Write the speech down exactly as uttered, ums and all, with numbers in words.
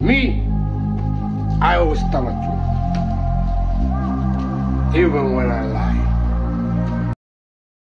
Me, I always tell the truth. Even when I lie.